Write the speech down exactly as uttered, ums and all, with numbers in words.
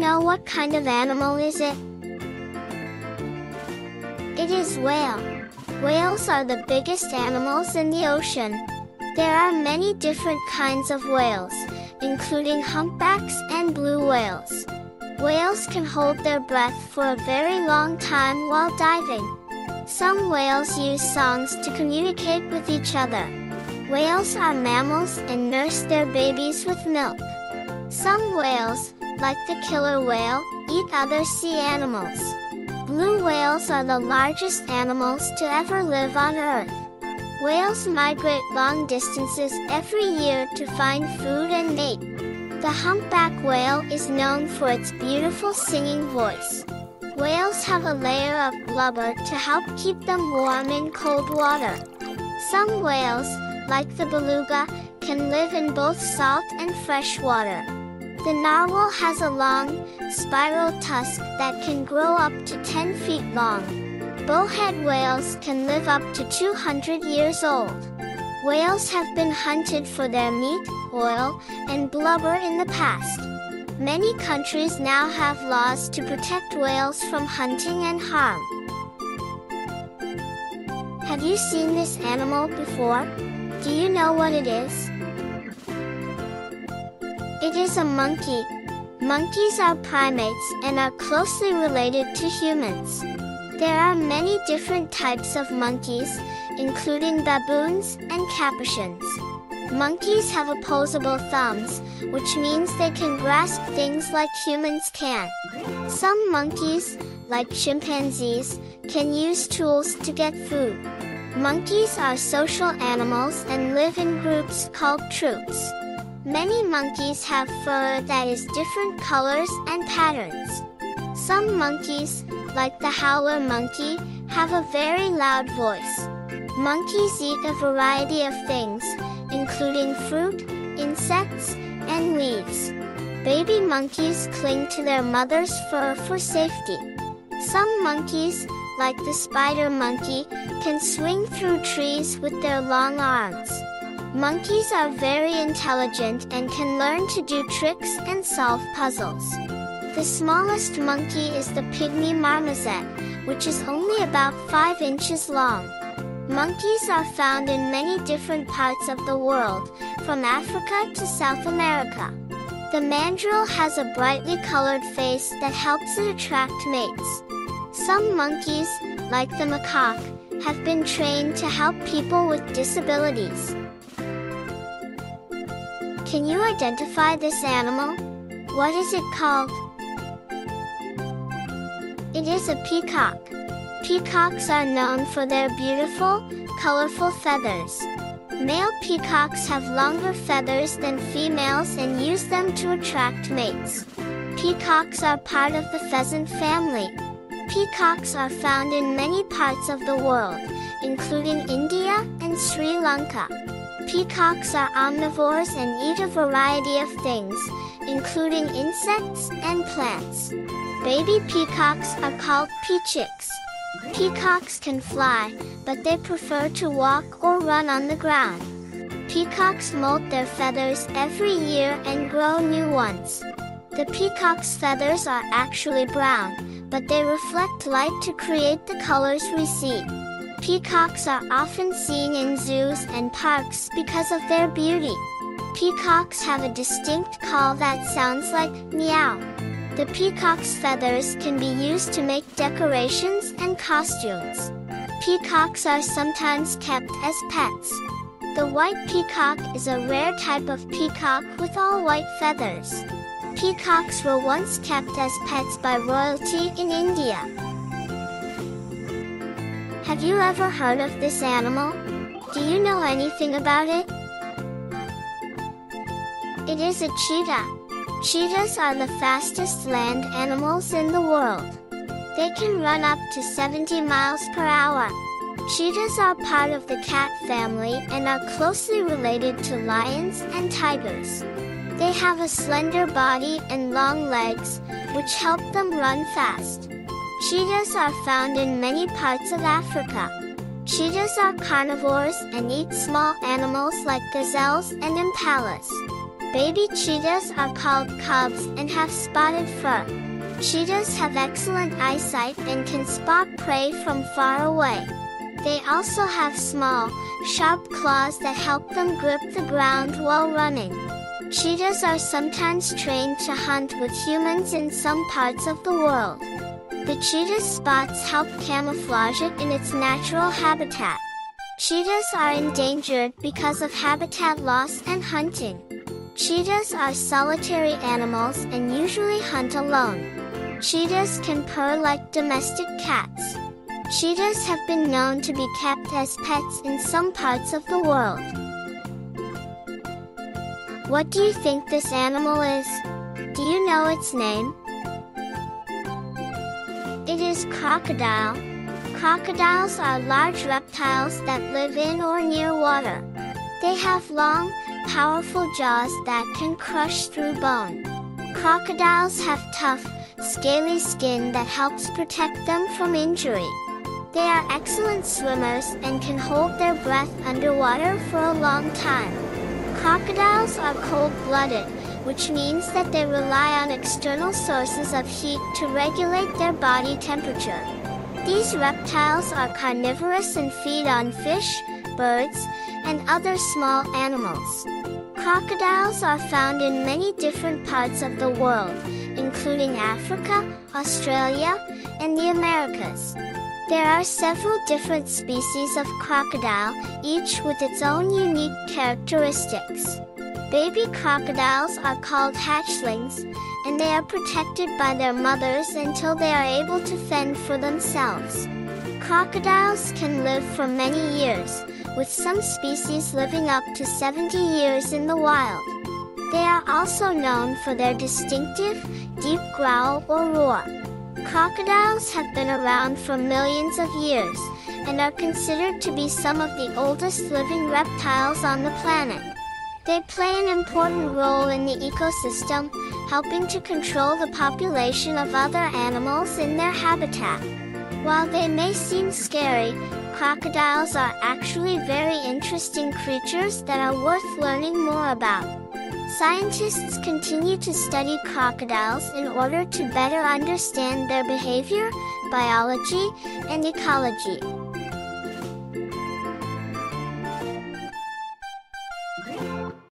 know what kind of animal is it? It is whale. Whales are the biggest animals in the ocean. There are many different kinds of whales, including humpbacks and blue whales. Whales can hold their breath for a very long time while diving. Some whales use songs to communicate with each other. Whales are mammals and nurse their babies with milk. Some whales, like the killer whale, eat other sea animals. Blue whales are the largest animals to ever live on Earth. Whales migrate long distances every year to find food and mate. The humpback whale is known for its beautiful singing voice. Whales have a layer of blubber to help keep them warm in cold water. Some whales, like the beluga, can live in both salt and fresh water. The narwhal has a long, spiral tusk that can grow up to ten feet long. Bowhead whales can live up to two hundred years old. Whales have been hunted for their meat, oil, and blubber in the past. Many countries now have laws to protect whales from hunting and harm. Have you seen this animal before? Do you know what it is? It is a monkey. Monkeys are primates and are closely related to humans. There are many different types of monkeys, including baboons and capuchins. Monkeys have opposable thumbs, which means they can grasp things like humans can. Some monkeys, like chimpanzees, can use tools to get food. Monkeys are social animals and live in groups called troops. Many monkeys have fur that is different colors and patterns. Some monkeys, like the howler monkey, have a very loud voice. Monkeys eat a variety of things, including fruit, insects, and leaves. Baby monkeys cling to their mother's fur for safety. Some monkeys, like the spider monkey, can swing through trees with their long arms. Monkeys are very intelligent and can learn to do tricks and solve puzzles. The smallest monkey is the pygmy marmoset, which is only about five inches long. Monkeys are found in many different parts of the world, from Africa to South America. The mandrill has a brightly colored face that helps it attract mates. Some monkeys, like the macaque, have been trained to help people with disabilities. Can you identify this animal? What is it called? It is a peacock. Peacocks are known for their beautiful, colorful feathers. Male peacocks have longer feathers than females and use them to attract mates. Peacocks are part of the pheasant family. Peacocks are found in many parts of the world, including India and Sri Lanka. Peacocks are omnivores and eat a variety of things, including insects and plants. Baby peacocks are called peachicks. Peacocks can fly, but they prefer to walk or run on the ground. Peacocks molt their feathers every year and grow new ones. The peacock's feathers are actually brown, but they reflect light to create the colors we see. Peacocks are often seen in zoos and parks because of their beauty. Peacocks have a distinct call that sounds like meow. The peacock's feathers can be used to make decorations and costumes. Peacocks are sometimes kept as pets. The white peacock is a rare type of peacock with all white feathers. Peacocks were once kept as pets by royalty in India. Have you ever heard of this animal? Do you know anything about it? It is a cheetah. Cheetahs are the fastest land animals in the world. They can run up to seventy miles per hour. Cheetahs are part of the cat family and are closely related to lions and tigers. They have a slender body and long legs, which help them run fast. Cheetahs are found in many parts of Africa. Cheetahs are carnivores and eat small animals like gazelles and impalas. Baby cheetahs are called cubs and have spotted fur. Cheetahs have excellent eyesight and can spot prey from far away. They also have small, sharp claws that help them grip the ground while running. Cheetahs are sometimes trained to hunt with humans in some parts of the world. The cheetah's spots help camouflage it in its natural habitat. Cheetahs are endangered because of habitat loss and hunting. Cheetahs are solitary animals and usually hunt alone. Cheetahs can purr like domestic cats. Cheetahs have been known to be kept as pets in some parts of the world. What do you think this animal is? Do you know its name? It is crocodile. Crocodiles are large reptiles that live in or near water. They have long, powerful jaws that can crush through bone. Crocodiles have tough, scaly skin that helps protect them from injury. They are excellent swimmers and can hold their breath underwater for a long time. Crocodiles are cold-blooded, which means that they rely on external sources of heat to regulate their body temperature. These reptiles are carnivorous and feed on fish, birds, and other small animals. Crocodiles are found in many different parts of the world, including Africa, Australia, and the Americas. There are several different species of crocodile, each with its own unique characteristics. Baby crocodiles are called hatchlings, and they are protected by their mothers until they are able to fend for themselves. Crocodiles can live for many years, with some species living up to seventy years in the wild. They are also known for their distinctive, deep growl or roar. Crocodiles have been around for millions of years, and are considered to be some of the oldest living reptiles on the planet. They play an important role in the ecosystem, helping to control the population of other animals in their habitat. While they may seem scary, crocodiles are actually very interesting creatures that are worth learning more about. Scientists continue to study crocodiles in order to better understand their behavior, biology, and ecology.